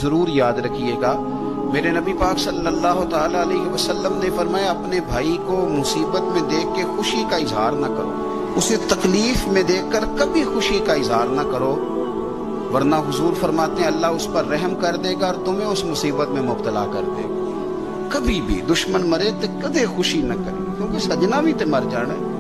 जरूर याद रखिएगा। मेरे नबी पाक सल्लल्लाहु ताला अलैहि वसल्लम ने फरमाया, अपने भाई को मुसीबत में देख के खुशी का इजहार ना करो, उसे तकलीफ में देखकर कभी खुशी का इजहार ना करो, वरना हुजूर फरमाते हैं अल्लाह उस पर रहम कर देगा और तुम्हें उस मुसीबत में मुब्तला कर देगा। कभी भी दुश्मन मरे तो कदे खुशी न करे, क्योंकि सजना भी तो मर जाना है।